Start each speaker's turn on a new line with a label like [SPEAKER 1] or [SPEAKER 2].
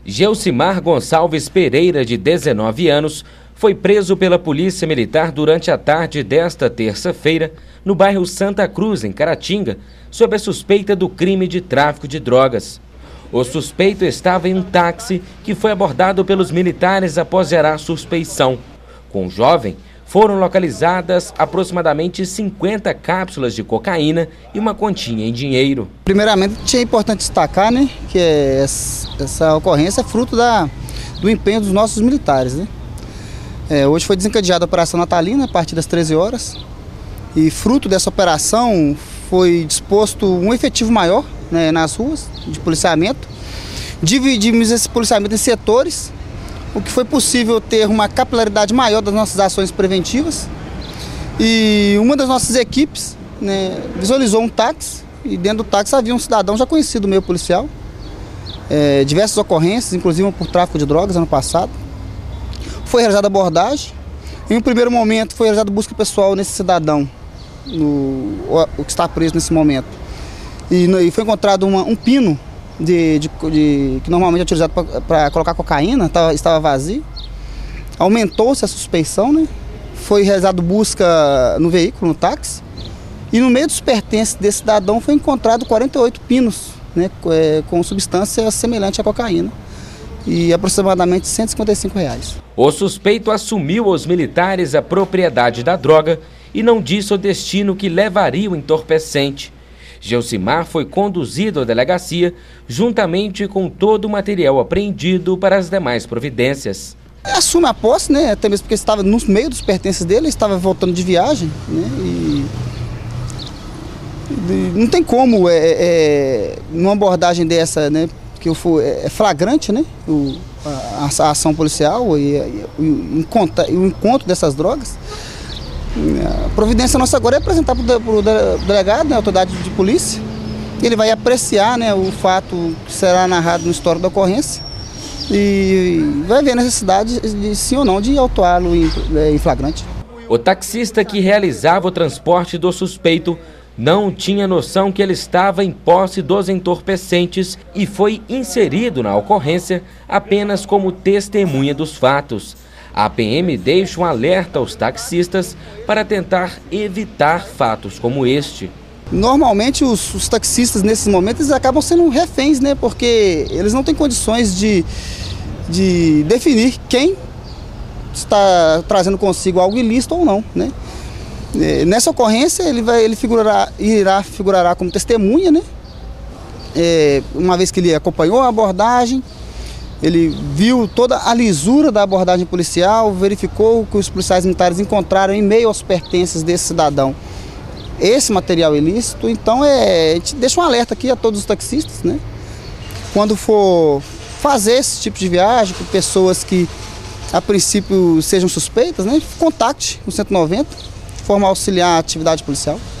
[SPEAKER 1] Gelsimar Gonçalves Pereira, de 19 anos, foi preso pela Polícia Militar durante a tarde desta terça-feira, no bairro Santa Cruz, em Caratinga, sob a suspeita do crime de tráfico de drogas. O suspeito estava em um táxi que foi abordado pelos militares após gerar suspeição. Com o jovem, foram localizadas aproximadamente 50 cápsulas de cocaína e uma quantia em dinheiro.
[SPEAKER 2] Primeiramente, é importante destacar, né, que essa ocorrência é fruto do empenho dos nossos militares, né? Hoje foi desencadeada a Operação Natalina a partir das 13 horas e fruto dessa operação foi disposto um efetivo maior, né, nas ruas de policiamento. Dividimos esse policiamento em setores, o que foi possível ter uma capilaridade maior das nossas ações preventivas. E uma das nossas equipes, né, visualizou um táxi e dentro do táxi havia um cidadão já conhecido do meio policial. Diversas ocorrências, inclusive por tráfico de drogas ano passado. Foi realizada abordagem. Em um primeiro momento foi realizada busca pessoal nesse cidadão, o que está preso nesse momento. E foi encontrado um pino que normalmente é utilizado para colocar cocaína, estava vazio. Aumentou-se a suspeição, né? Foi realizado busca no veículo, no táxi. E no meio dos pertences desse cidadão foi encontrado 48 pinos, né, com substância semelhante à cocaína. E aproximadamente R$ 155.
[SPEAKER 1] O suspeito assumiu aos militares a propriedade da droga e não disse o destino que levaria o entorpecente. Gelsimar foi conduzido à delegacia juntamente com todo o material apreendido para as demais providências.
[SPEAKER 2] Assume a posse, né, até mesmo porque estava no meio dos pertences dele, estava voltando de viagem, né, e não tem como, numa abordagem dessa, né, que é flagrante, né, a ação policial e o encontro dessas drogas. A providência nossa agora é apresentar para o delegado, né, a autoridade de polícia. Ele vai apreciar, né, o fato que será narrado no histórico da ocorrência e vai ver a necessidade de sim ou não de autuá-lo em flagrante.
[SPEAKER 1] O taxista que realizava o transporte do suspeito não tinha noção que ele estava em posse dos entorpecentes e foi inserido na ocorrência apenas como testemunha dos fatos. A PM deixa um alerta aos taxistas para tentar evitar fatos como este.
[SPEAKER 2] Normalmente os taxistas nesses momentos eles acabam sendo reféns, né, porque eles não têm condições de definir quem está trazendo consigo algo ilícito ou não, né? Nessa ocorrência ele figurará como testemunha, né? Uma vez que ele acompanhou a abordagem, ele viu toda a lisura da abordagem policial, verificou que os policiais militares encontraram em meio aos pertences desse cidadão esse material ilícito. Então a gente deixa um alerta aqui a todos os taxistas, né? Quando for fazer esse tipo de viagem com pessoas que a princípio sejam suspeitas, né? Contacte o 190, de forma a auxiliar a atividade policial.